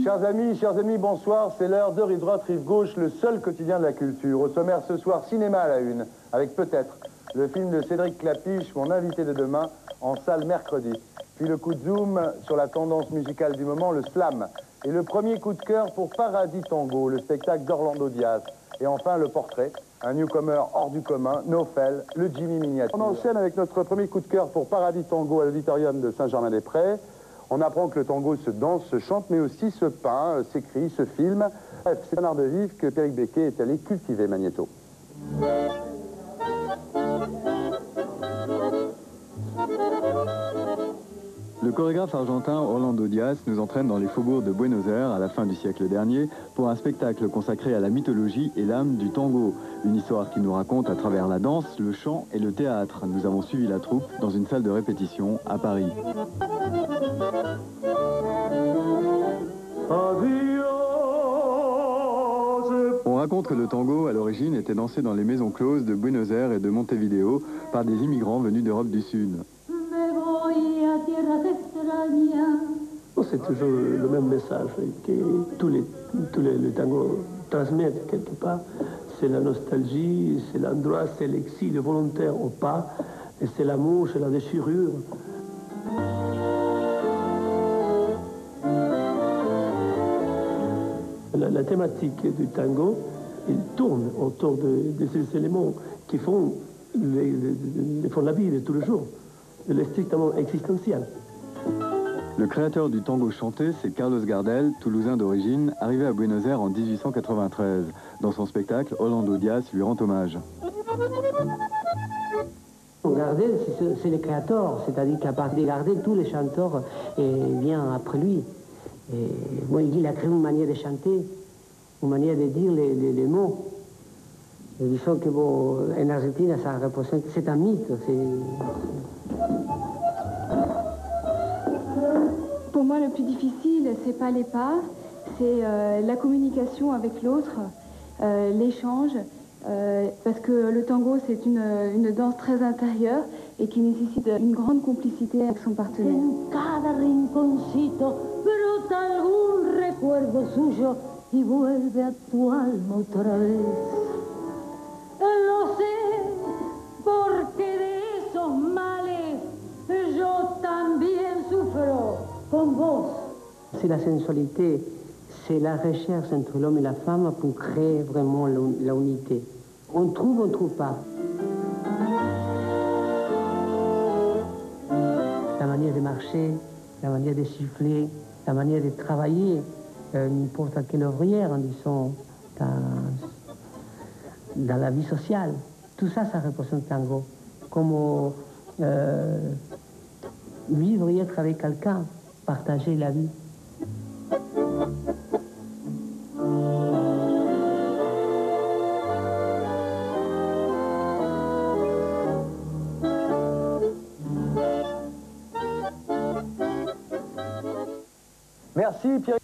Chers amis, bonsoir. C'est l'heure de Rive Droite, Rive Gauche, le seul quotidien de la culture. Au sommaire ce soir, cinéma à la une, avec peut-être le film de Cédric Clapiche, mon invité de demain, en salle mercredi. Puis le coup de zoom sur la tendance musicale du moment, le slam. Et le premier coup de cœur pour Paradis Tango, le spectacle d'Orlando Diaz. Et enfin le portrait, un newcomer hors du commun, Nofel, le Jimmy miniature. On enchaîne avec notre premier coup de cœur pour Paradis Tango à l'auditorium de Saint-Germain-des-Prés. On apprend que le tango se danse, se chante, mais aussi se peint, s'écrit, se filme. Bref, c'est un art de vivre que Péric Becquet est allé cultiver, Magnéto. Le chorégraphe argentin Orlando Diaz nous entraîne dans les faubourgs de Buenos Aires à la fin du siècle dernier pour un spectacle consacré à la mythologie et l'âme du tango. Une histoire qui nous raconte à travers la danse, le chant et le théâtre. Nous avons suivi la troupe dans une salle de répétition à Paris. On raconte que le tango, à l'origine, était dansé dans les maisons closes de Buenos Aires et de Montevideo par des immigrants venus d'Europe du Sud. C'est toujours le même message que tous les tangos transmettent quelque part. C'est la nostalgie, c'est l'endroit, c'est l'exil volontaire au pas, et c'est l'amour, c'est la déchirure. La thématique du tango, il tourne autour de ces éléments qui font la vie de tous les jours, de l'strictement existentiel. Le créateur du tango chanté, c'est Carlos Gardel, toulousain d'origine, arrivé à Buenos Aires en 1893. Dans son spectacle, Orlando Diaz lui rend hommage. Gardel, c'est le créateur, c'est-à-dire qu'à part de Gardel, tous les chanteurs viennent après lui. Et, bon, il a créé une manière de chanter, une manière de dire les mots. Et disons que bon, en Argentine, ça représente, c'est un mythe. Pour moi, le plus difficile, c'est pas les pas, c'est la communication avec l'autre, l'échange, parce que le tango, c'est une danse très intérieure et qui nécessite une grande complicité avec son partenaire. En cada rinconcito brota algún recuerdo suyo y vuelve a tu alma otra vez. Lo sé, porque de esos males yo también sufro. C'est la sensualité, c'est la recherche entre l'homme et la femme pour créer vraiment la unité. On ne trouve pas. La manière de marcher, la manière de siffler, la manière de travailler, n'importe quelle ouvrière, en disant, dans la vie sociale. Tout ça, ça représente le tango. Comme vivre et être avec quelqu'un. Partager la vie. Merci Pierre.